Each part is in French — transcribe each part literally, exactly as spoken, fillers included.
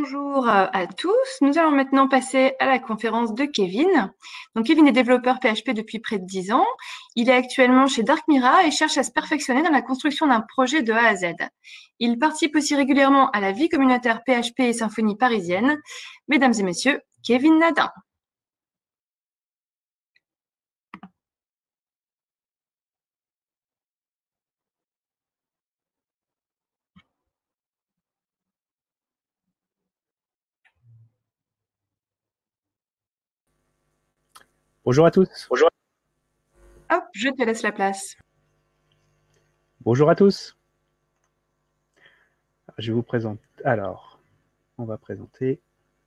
Bonjour euh, à tous. Nous allons maintenant passer à la conférence de Kevin. Donc, Kevin est développeur P H P depuis près de dix ans. Il est actuellement chez Dark Mira et cherche à se perfectionner dans la construction d'un projet de A à Z. Il participe aussi régulièrement à la vie communautaire P H P et Symphonie parisienne. Mesdames et messieurs, Kevin Nadin. Bonjour à tous. Bonjour. Hop, je te laisse la place. Bonjour à tous. Je vous présente. Alors, on va présenter.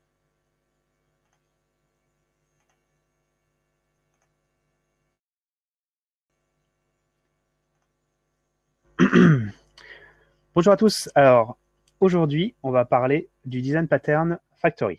Bonjour à tous. Alors, aujourd'hui, on va parler du Design Pattern Factory.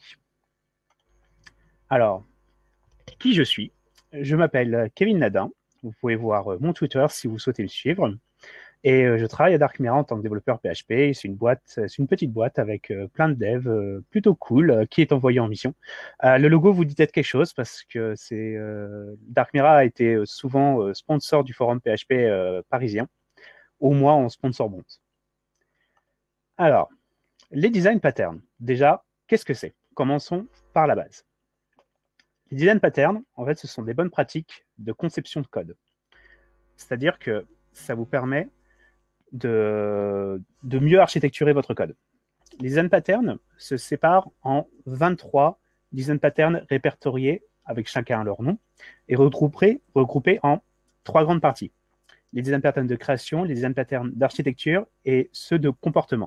Alors, qui je suis? Je m'appelle Kevin Nadin. Vous pouvez voir mon Twitter si vous souhaitez me suivre. Et je travaille à Dark Mira en tant que développeur P H P. C'est une boîte, c'est une petite boîte avec plein de devs, plutôt cool, qui est envoyée en mission. Le logo vous dit peut-être quelque chose parce que c'est Dark Mira a été souvent sponsor du forum P H P parisien, au moins en sponsor bronze. Alors, les design patterns. Déjà, qu'est-ce que c'est? Commençons par la base. Les design patterns, en fait, ce sont des bonnes pratiques de conception de code. C'est-à-dire que ça vous permet de, de mieux architecturer votre code. Les design patterns se séparent en vingt-trois design patterns répertoriés avec chacun leur nom et regroupés, regroupés en trois grandes parties. Les design patterns de création, les design patterns d'architecture et ceux de comportement.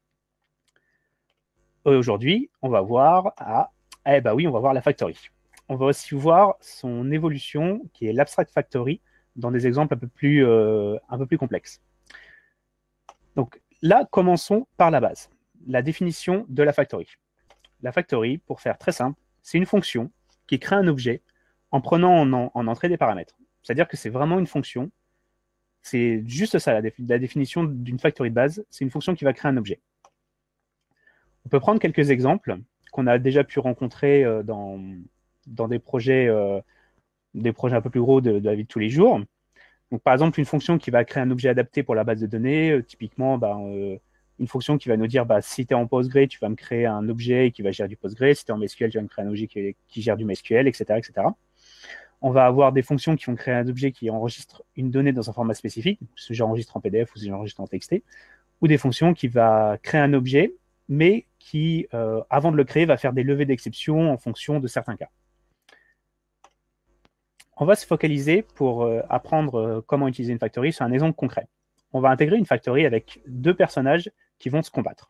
Aujourd'hui, on va voir à, eh ben oui, on va voir la factory. On va aussi voir son évolution, qui est l'abstract factory, dans des exemples un peu plus, euh, un peu plus complexes. Donc là, commençons par la base, la définition de la factory. La factory, pour faire très simple, c'est une fonction qui crée un objet en prenant en, en, en entrée des paramètres. C'est-à-dire que c'est vraiment une fonction, c'est juste ça, la, défi la définition d'une factory de base, c'est une fonction qui va créer un objet. On peut prendre quelques exemples qu'on a déjà pu rencontrer euh, dans, dans des projets, euh, des projets un peu plus gros de, de la vie de tous les jours. Donc, par exemple, une fonction qui va créer un objet adapté pour la base de données, euh, typiquement, bah, euh, une fonction qui va nous dire, bah, si tu es en Postgre, tu vas me créer un objet qui va gérer du Postgre, si tu es en MySQL, tu vas me créer un objet qui, qui gère du MySQL, et cetera, et cetera. On va avoir des fonctions qui vont créer un objet qui enregistre une donnée dans un format spécifique, si j'enregistre en P D F ou si j'enregistre en T X T, ou des fonctions qui vont créer un objet, mais qui, euh, avant de le créer, va faire des levées d'exception en fonction de certains cas. On va se focaliser pour euh, apprendre euh, comment utiliser une factory sur un exemple concret. On va intégrer une factory avec deux personnages qui vont se combattre.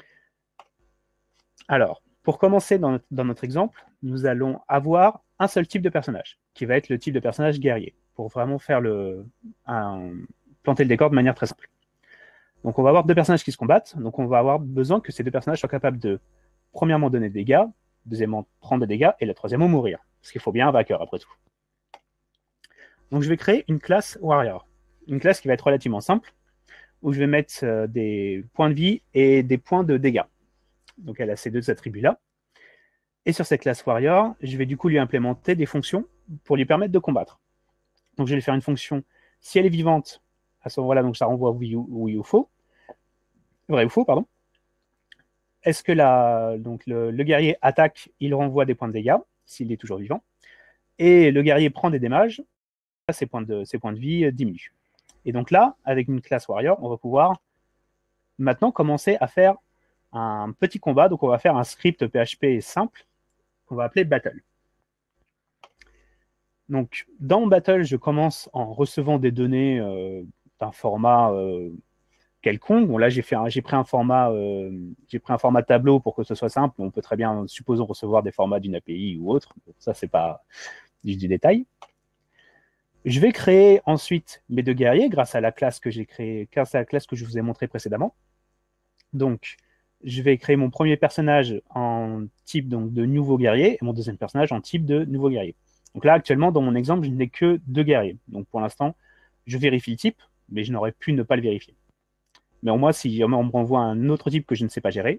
Alors, pour commencer dans notre, dans notre exemple, nous allons avoir un seul type de personnage, qui va être le type de personnage guerrier, pour vraiment faire le, un, planter le décor de manière très simple. Donc, on va avoir deux personnages qui se combattent. Donc, on va avoir besoin que ces deux personnages soient capables de, premièrement, donner des dégâts, deuxièmement, prendre des dégâts, et le troisièmement, mourir. Parce qu'il faut bien un vainqueur, après tout. Donc, je vais créer une classe Warrior. Une classe qui va être relativement simple, où je vais mettre euh, des points de vie et des points de dégâts. Donc, elle a ces deux attributs-là. Et sur cette classe Warrior, je vais du coup lui implémenter des fonctions pour lui permettre de combattre. Donc, je vais lui faire une fonction, si elle est vivante, à ce moment-là, donc ça renvoie oui ou, oui ou faux. Vrai ou faux, pardon. Est-ce que la, donc le, le guerrier attaque, il renvoie des points de dégâts, s'il est toujours vivant. Et le guerrier prend des dommages, ses points de, ses points de vie euh, diminuent. Et donc là, avec une classe Warrior, on va pouvoir maintenant commencer à faire un petit combat. Donc on va faire un script P H P simple qu'on va appeler Battle. Donc dans Battle, je commence en recevant des données euh, d'un format euh, quelconque. Bon, là, j'ai fait un, j'ai pris un format, euh, j'ai pris un format tableau pour que ce soit simple. On peut très bien, supposons, recevoir des formats d'une A P I ou autre. Ça, c'est pas juste du détail. Je vais créer ensuite mes deux guerriers grâce à la classe que j'ai créée, grâce à la classe que je vous ai montrée précédemment. Donc, je vais créer mon premier personnage en type donc, de nouveau guerrier et mon deuxième personnage en type de nouveau guerrier. Donc là, actuellement, dans mon exemple, je n'ai que deux guerriers. Donc pour l'instant, je vérifie le type, mais je n'aurais pu ne pas le vérifier. Mais au moins, si on me renvoie un autre type que je ne sais pas gérer,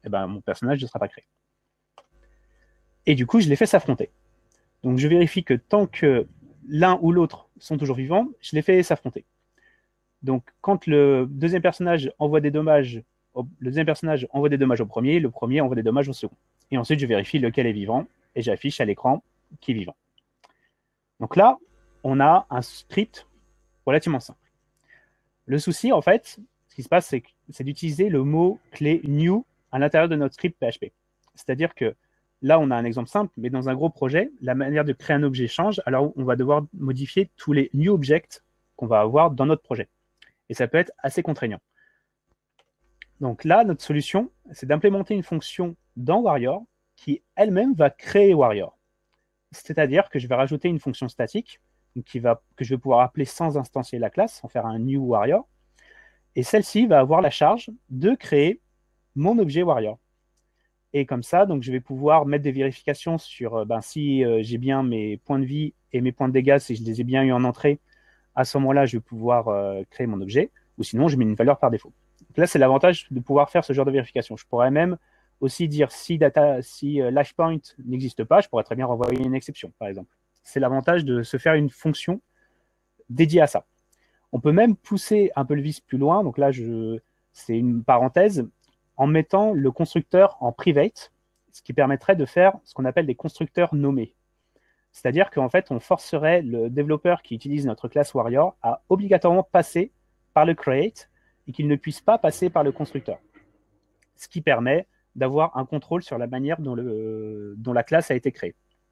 eh ben, mon personnage ne sera pas créé. Et du coup, je les fais s'affronter. Donc, je vérifie que tant que l'un ou l'autre sont toujours vivants, je les fais s'affronter. Donc, quand le deuxième personnage envoie des dommages, le deuxième personnage envoie des dommages au premier, le premier envoie des dommages au second. Et ensuite, je vérifie lequel est vivant et j'affiche à l'écran qui est vivant. Donc là, on a un script relativement simple. Le souci, en fait, ce qui se passe, c'est, c'est d'utiliser le mot clé new à l'intérieur de notre script P H P. C'est-à-dire que là, on a un exemple simple, mais dans un gros projet, la manière de créer un objet change, alors on va devoir modifier tous les new objects qu'on va avoir dans notre projet. Et ça peut être assez contraignant. Donc là, notre solution, c'est d'implémenter une fonction dans Warrior qui elle-même va créer Warrior. C'est-à-dire que je vais rajouter une fonction statique qui va, que je vais pouvoir appeler sans instancier la classe, sans faire un new Warrior. Et celle-ci va avoir la charge de créer mon objet Warrior. Et comme ça, donc, je vais pouvoir mettre des vérifications sur ben, si euh, j'ai bien mes points de vie et mes points de dégâts, si je les ai bien eu en entrée. À ce moment-là, je vais pouvoir euh, créer mon objet, ou sinon, je mets une valeur par défaut. Donc là, c'est l'avantage de pouvoir faire ce genre de vérification. Je pourrais même aussi dire si, data, si euh, LifePoint n'existe pas, je pourrais très bien renvoyer une exception, par exemple. C'est l'avantage de se faire une fonction dédiée à ça. On peut même pousser un peu le vice plus loin. Donc là, je, c'est une parenthèse, en mettant le constructeur en private, ce qui permettrait de faire ce qu'on appelle des constructeurs nommés. C'est-à-dire qu'en fait, on forcerait le développeur qui utilise notre classe Warrior à obligatoirement passer par le create et qu'il ne puisse pas passer par le constructeur. Ce qui permet d'avoir un contrôle sur la manière dont, le, dont la classe a été créée.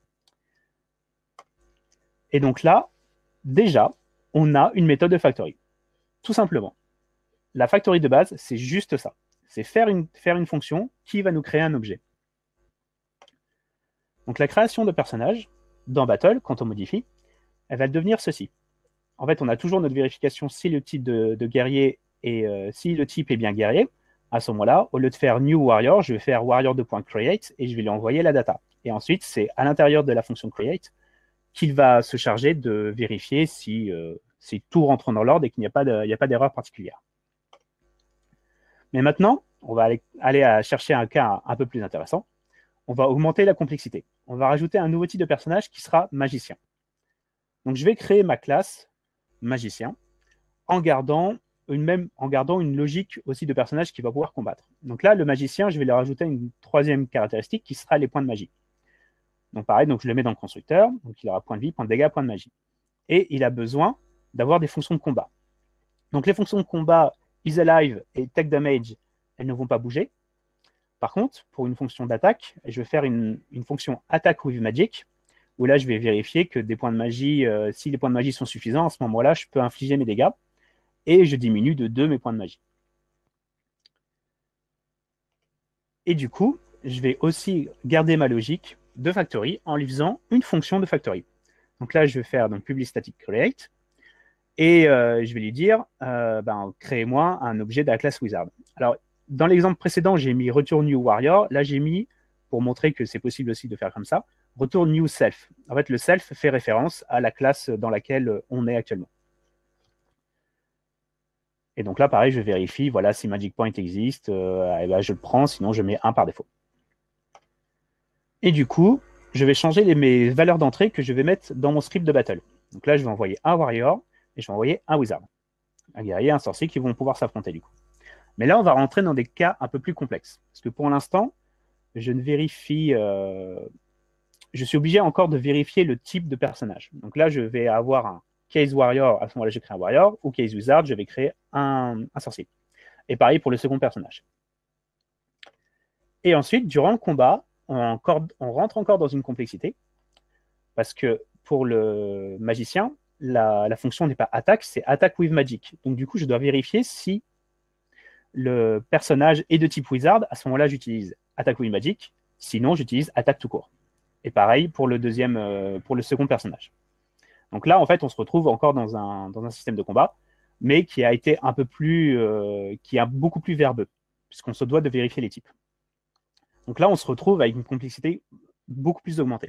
Et donc là, déjà, on a une méthode de factory. Tout simplement. La factory de base, c'est juste ça. C'est faire une, faire une fonction qui va nous créer un objet. Donc la création de personnages, dans Battle, quand on modifie, elle va devenir ceci. En fait, on a toujours notre vérification si le type de, de guerrier est, euh, si le type est bien guerrier. À ce moment-là, au lieu de faire new warrior, je vais faire warrior2.create et je vais lui envoyer la data. Et ensuite, c'est à l'intérieur de la fonction create qu'il va se charger de vérifier si, euh, si tout rentre dans l'ordre et qu'il n'y a pas de, il n'y a pas d'erreur particulière. Mais maintenant, on va aller, aller à chercher un cas un peu plus intéressant. On va augmenter la complexité. On va rajouter un nouveau type de personnage qui sera magicien. Donc, je vais créer ma classe magicien en gardant une, même, en gardant une logique aussi de personnage qui va pouvoir combattre. Donc là, le magicien, je vais lui rajouter une troisième caractéristique qui sera les points de magie. Donc pareil, donc je le mets dans le constructeur. Donc il aura point de vie, point de dégâts, point de magie. Et il a besoin d'avoir des fonctions de combat. Donc les fonctions de combat is alive et take damage, elles ne vont pas bouger. Par contre, pour une fonction d'attaque, je vais faire une, une fonction attack with magic, où là, je vais vérifier que des points de magie, euh, si les points de magie sont suffisants, à ce moment-là, je peux infliger mes dégâts, et je diminue de deux mes points de magie. Et du coup, je vais aussi garder ma logique de factory en lui faisant une fonction de factory. Donc là, je vais faire donc public static create, et euh, je vais lui dire, euh, ben, créez-moi un objet de la classe wizard. Alors, dans l'exemple précédent, j'ai mis return new warrior. Là, j'ai mis, pour montrer que c'est possible aussi de faire comme ça, return new self. En fait, le self fait référence à la classe dans laquelle on est actuellement. Et donc là, pareil, je vérifie, voilà, si Magic Point existe, euh, et ben, je le prends, sinon je mets un par défaut. Et du coup, je vais changer les, mes valeurs d'entrée que je vais mettre dans mon script de battle. Donc là, je vais envoyer un warrior et je vais envoyer un wizard. Un guerrier, un sorcier qui vont pouvoir s'affronter du coup. Mais là, on va rentrer dans des cas un peu plus complexes. Parce que pour l'instant, je ne vérifie... Euh, je suis obligé encore de vérifier le type de personnage. Donc là, je vais avoir un case warrior. À ce moment-là, je crée un warrior. Ou case wizard, je vais créer un, un sorcier. Et pareil pour le second personnage. Et ensuite, durant le combat, on, encore, on rentre encore dans une complexité. Parce que pour le magicien, la, la fonction n'est pas attaque, c'est attack with magic. Donc du coup, je dois vérifier si le personnage est de type wizard. À ce moment-là, j'utilise attack with magic. Sinon, j'utilise attaque tout court. Et pareil pour le deuxième, euh, pour le second personnage. Donc là, en fait, on se retrouve encore dans un, dans un système de combat, mais qui a été un peu plus, euh, qui est beaucoup plus verbeux, puisqu'on se doit de vérifier les types. Donc là, on se retrouve avec une complexité beaucoup plus augmentée.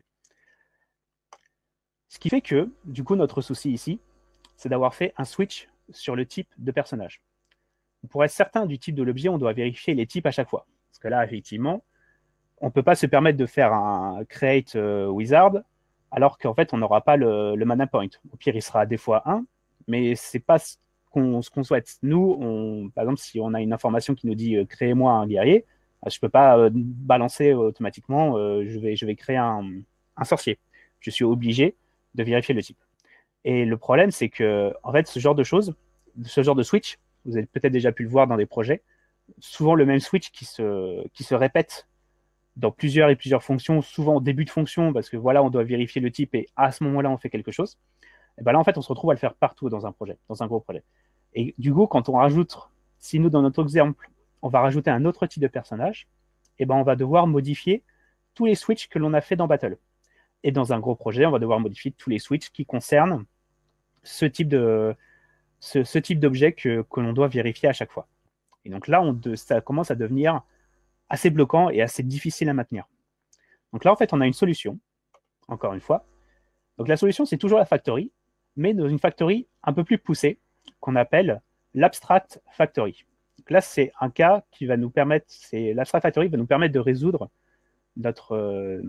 Ce qui fait que, du coup, notre souci ici, c'est d'avoir fait un switch sur le type de personnage. Pour être certain du type de l'objet, on doit vérifier les types à chaque fois. Parce que là, effectivement, on ne peut pas se permettre de faire un create euh, wizard alors qu'en fait, on n'aura pas le, le mana point. Au pire, il sera des fois un, mais ce n'est pas ce qu'on ce qu'on souhaite. Nous, on, par exemple, si on a une information qui nous dit euh, créez-moi un guerrier, je ne peux pas euh, balancer automatiquement, euh, je, vais, je vais créer un, un sorcier. Je suis obligé de vérifier le type. Et le problème, c'est que en fait, ce genre de choses, ce genre de switch, vous avez peut-être déjà pu le voir dans des projets, souvent le même switch qui se, qui se répète dans plusieurs et plusieurs fonctions, souvent au début de fonction, parce que voilà, on doit vérifier le type et à ce moment-là, on fait quelque chose. Et ben là, en fait, on se retrouve à le faire partout dans un projet, dans un gros projet. Et du coup, quand on rajoute, si nous, dans notre exemple, on va rajouter un autre type de personnage, et ben on va devoir modifier tous les switches que l'on a fait dans Battle. Et dans un gros projet, on va devoir modifier tous les switches qui concernent ce type de ce, ce type d'objet que, que l'on doit vérifier à chaque fois. Et donc là, on de, ça commence à devenir assez bloquant et assez difficile à maintenir. Donc là, en fait, on a une solution, encore une fois. Donc la solution, c'est toujours la factory, mais dans une factory un peu plus poussée, qu'on appelle l'abstract factory. Donc là, c'est un cas qui va nous permettre, c'est l'abstract factory va nous permettre de résoudre notre, euh,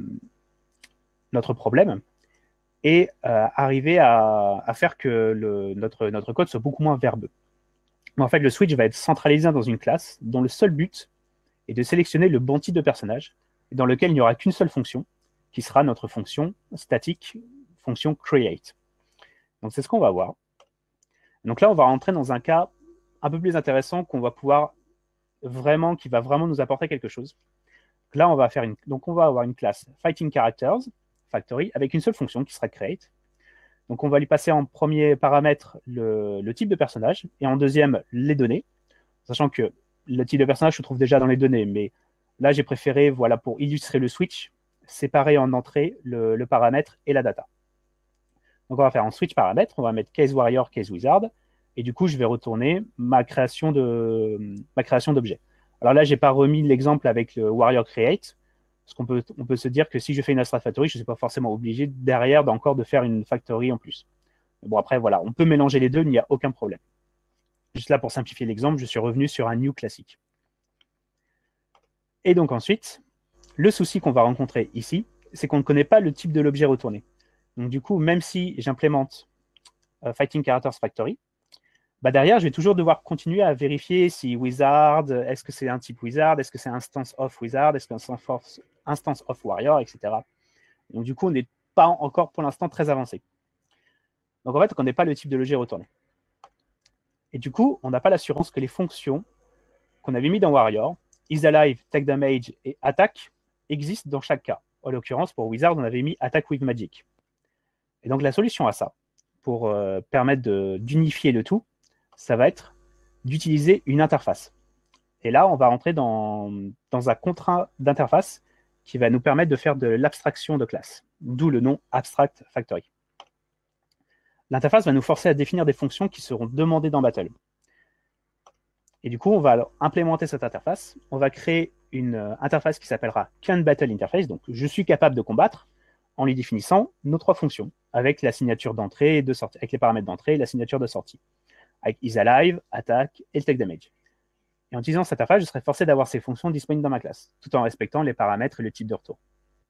notre problème et euh, arriver à, à faire que le, notre, notre code soit beaucoup moins verbeux. Mais en fait, le switch va être centralisé dans une classe dont le seul but est de sélectionner le bon type de personnage, dans lequel il n'y aura qu'une seule fonction, qui sera notre fonction statique, fonction create. Donc c'est ce qu'on va voir. Donc là, on va rentrer dans un cas un peu plus intéressant qu'on va pouvoir vraiment, qui va vraiment nous apporter quelque chose. Donc là, on va faire une, donc on va avoir une classe Fighting Characters Factory avec une seule fonction qui sera create. Donc on va lui passer en premier paramètre le, le type de personnage et en deuxième les données, sachant que le type de personnage se trouve déjà dans les données, mais là j'ai préféré, voilà, pour illustrer le switch, séparer en entrée le, le paramètre et la data. Donc on va faire en switch paramètre, on va mettre case warrior, case wizard, et du coup je vais retourner ma création de ma création d'objet. Alors là j'ai pas remis l'exemple avec le warrior create, parce qu'on peut, on peut se dire que si je fais une abstract factory, je ne suis pas forcément obligé derrière encore de faire une factory en plus. Mais bon, après, voilà, on peut mélanger les deux, il n'y a aucun problème. Juste là, pour simplifier l'exemple, je suis revenu sur un new classique. Et donc ensuite, le souci qu'on va rencontrer ici, c'est qu'on ne connaît pas le type de l'objet retourné. Donc du coup, même si j'implémente euh, Fighting Characters Factory, bah derrière, je vais toujours devoir continuer à vérifier si wizard, est-ce que c'est un type wizard, est-ce que c'est instance of wizard, est-ce que c'est instance of warrior, et cetera. Donc du coup, on n'est pas encore pour l'instant très avancé. Donc en fait, on ne connaît pas le type de l'objet retourné. Et du coup, on n'a pas l'assurance que les fonctions qu'on avait mis dans Warrior, is alive, take damage et attack, existent dans chaque cas. En l'occurrence, pour wizard, on avait mis attack with magic. Et donc la solution à ça, pour euh, permettre d'unifier le tout, ça va être d'utiliser une interface. Et là, on va rentrer dans, dans un contrat d'interface qui va nous permettre de faire de l'abstraction de classe, d'où le nom Abstract Factory. L'interface va nous forcer à définir des fonctions qui seront demandées dans Battle. Et du coup, on va alors implémenter cette interface. On va créer une euh, interface qui s'appellera Can Battle Interface, donc je suis capable de combattre, en lui définissant nos trois fonctions, avec la signature d'entrée et de sortie, avec les paramètres d'entrée et la signature de sortie, avec is alive, attack et le take damage. Et en utilisant cette interface, je serai forcé d'avoir ces fonctions disponibles dans ma classe, tout en respectant les paramètres et le type de retour.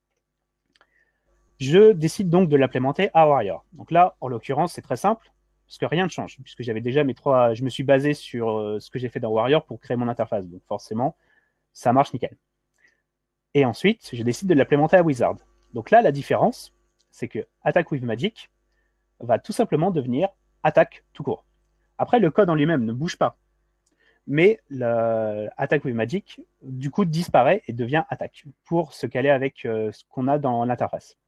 Je décide donc de l'implémenter à Warrior. Donc là, en l'occurrence, c'est très simple, parce que rien ne change, puisque j'avais déjà mes trois. Je me suis basé sur euh, ce que j'ai fait dans Warrior pour créer mon interface. Donc forcément, ça marche nickel. Et ensuite, je décide de l'implémenter à Wizard. Donc là, la différence, c'est que Attack with Magic va tout simplement devenir Attack tout court. Après, le code en lui-même ne bouge pas. Mais l'Attack with Magic, du coup, disparaît et devient Attack pour se caler avec euh, ce qu'on a dans l'interface.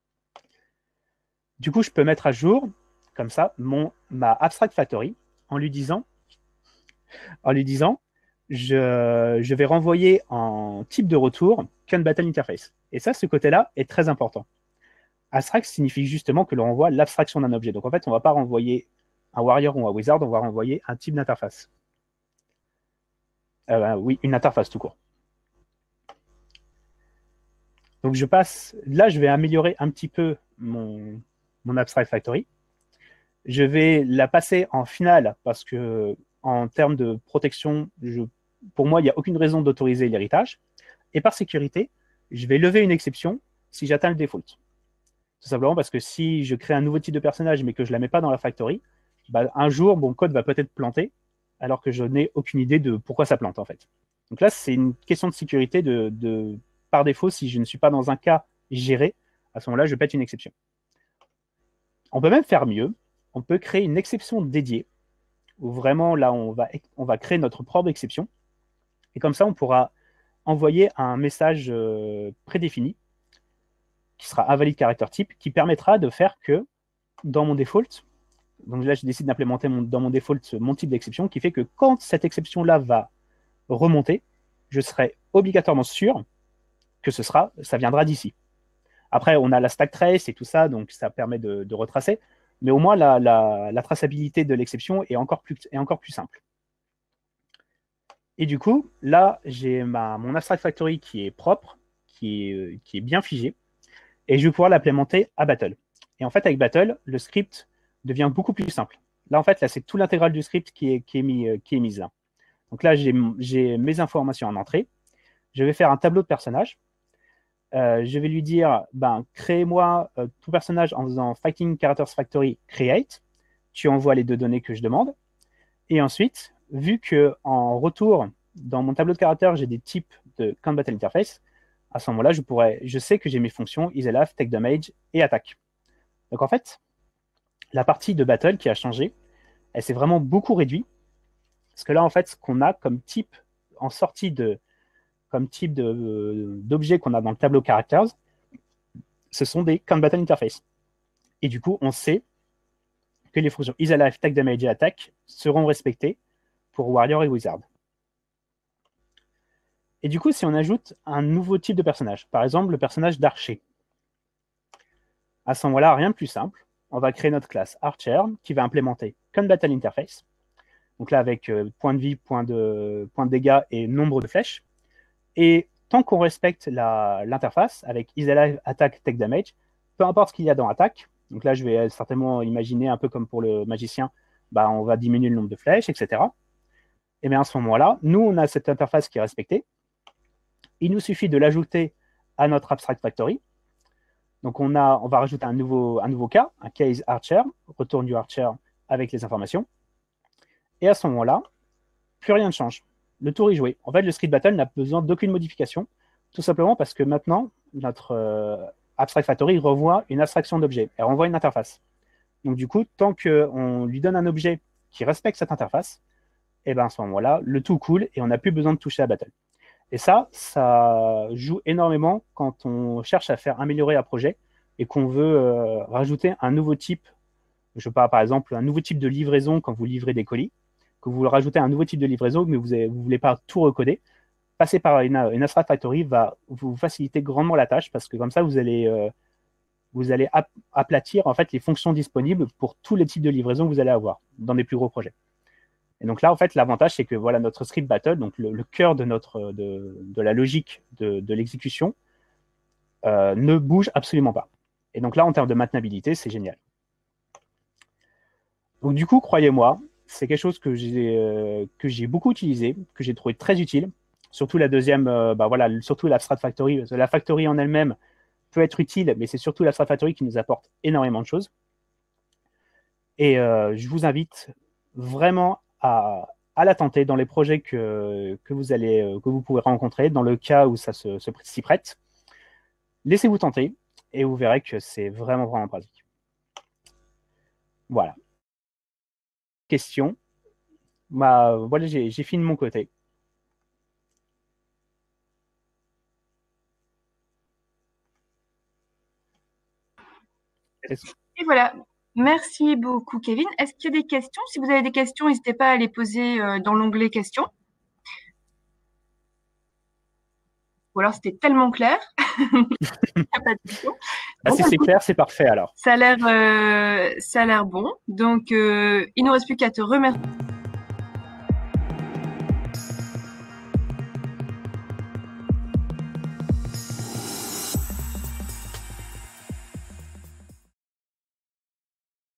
Du coup, je peux mettre à jour, comme ça, mon, ma Abstract Factory en lui disant, en lui disant je, je vais renvoyer en type de retour Can Battle Interface. Et ça, ce côté-là est très important. Abstract signifie justement que l'on renvoie l'abstraction d'un objet. Donc en fait, on ne va pas renvoyer un Warrior ou un Wizard, on va renvoyer un type d'interface. Euh, oui, une interface tout court. Donc je passe, là je vais améliorer un petit peu mon, mon Abstract Factory. Je vais la passer en finale parce que en termes de protection, je pour moi, il n'y a aucune raison d'autoriser l'héritage. Et par sécurité, je vais lever une exception si j'atteins le default. Tout simplement parce que si je crée un nouveau type de personnage mais que je ne la mets pas dans la factory, bah, un jour, mon code va peut-être planter alors que je n'ai aucune idée de pourquoi ça plante en fait. Donc là, c'est une question de sécurité de, de, par défaut. Si je ne suis pas dans un cas géré, à ce moment-là, je pète une exception. On peut même faire mieux. On peut créer une exception dédiée où vraiment là, on va, on va créer notre propre exception. Et comme ça, on pourra envoyer un message euh, prédéfini qui sera invalide caractère type, qui permettra de faire que dans mon default, donc là, je décide d'implémenter mon, dans mon default mon type d'exception qui fait que quand cette exception-là va remonter, je serai obligatoirement sûr que ce sera, ça viendra d'ici. Après, on a la stack trace et tout ça, donc ça permet de, de retracer, mais au moins la, la, la traçabilité de l'exception est encore plus, est encore plus simple. Et du coup, là, j'ai mon abstract factory qui est propre, qui est, qui est bien figé, et je vais pouvoir l'implémenter à Battle. Et en fait, avec Battle, le script devient beaucoup plus simple. Là, en fait, là, c'est tout l'intégral du script qui est, qui est, mis, qui est mise là. Donc là, j'ai mes informations en entrée. Je vais faire un tableau de personnage. Euh, je vais lui dire, ben, crée-moi euh, tout personnage en faisant Fighting Characters Factory Create. Tu envoies les deux données que je demande. Et ensuite, vu qu'en retour, dans mon tableau de caractères, j'ai des types de Count Battle Interface, à ce moment-là, je, pourrais, je sais que j'ai mes fonctions isElaf, Take Damage et Attaque. Donc en fait, la partie de Battle qui a changé, elle s'est vraiment beaucoup réduite. Parce que là, en fait, ce qu'on a comme type en sortie de comme type d'objet qu'on a dans le tableau characters, ce sont des Count Battle Interface. Et du coup, on sait que les fonctions isAlive, Take Damage et Attack seront respectées pour Warrior et Wizard. Et du coup, si on ajoute un nouveau type de personnage, par exemple le personnage d'archer, à ce moment-là, rien de plus simple, on va créer notre classe Archer qui va implémenter Count Battle Interface. Donc là, avec euh, point de vie, point de, point de dégâts et nombre de flèches. Et tant qu'on respecte l'interface avec isAlive, Attack, Take Damage, peu importe ce qu'il y a dans Attack, donc là, je vais certainement imaginer un peu comme pour le magicien, bah, on va diminuer le nombre de flèches, et cetera. Et bien à ce moment-là, nous, on a cette interface qui est respectée. Il nous suffit de l'ajouter à notre Abstract Factory. Donc on, a, on va rajouter un nouveau, un nouveau cas, un case Archer, retourne du Archer avec les informations. Et à ce moment-là, plus rien ne change. Le tour est joué. En fait, le script battle n'a besoin d'aucune modification, tout simplement parce que maintenant, notre euh, Abstract Factory revoit une abstraction d'objet. Elle renvoie une interface. Donc du coup, tant qu'on lui donne un objet qui respecte cette interface, et ben à ce moment-là, le tout coule et on n'a plus besoin de toucher à battle. Et ça, ça joue énormément quand on cherche à faire améliorer un projet et qu'on veut euh, rajouter un nouveau type, je sais pas, par exemple, un nouveau type de livraison quand vous livrez des colis, que vous rajoutez un nouveau type de livraison, mais vous ne voulez pas tout recoder. Passer par une, une Abstract Factory va vous faciliter grandement la tâche parce que comme ça, vous allez, euh, vous allez ap aplatir en fait, les fonctions disponibles pour tous les types de livraison que vous allez avoir dans des plus gros projets. Et donc là, en fait, l'avantage, c'est que voilà, notre script battle, donc le, le cœur de, notre, de, de la logique de, de l'exécution, euh, ne bouge absolument pas. Et donc là, en termes de maintenabilité, c'est génial. Donc du coup, croyez-moi, c'est quelque chose que j'ai euh, que j'ai beaucoup utilisé, que j'ai trouvé très utile. Surtout la deuxième, euh, bah voilà, surtout l'Abstract Factory. Parce que la Factory en elle-même peut être utile, mais c'est surtout l'Abstract Factory qui nous apporte énormément de choses. Et euh, je vous invite vraiment à, à la tenter dans les projets que, que, vous allez, que vous pouvez rencontrer, dans le cas où ça se, se, s'y prête. Laissez-vous tenter et vous verrez que c'est vraiment, vraiment pratique. Voilà. Question. Bah, voilà, j'ai fini de mon côté. Et voilà. Merci beaucoup, Kevin. Est-ce qu'il y a des questions? Si vous avez des questions, n'hésitez pas à les poser euh, dans l'onglet questions. Ou alors, c'était tellement clair. Il n'y a pas de questions. Ah, bon, si c'est clair, c'est parfait alors. Ça a l'air euh, ça a l'air bon. Donc, euh, il ne nous reste plus qu'à te remercier.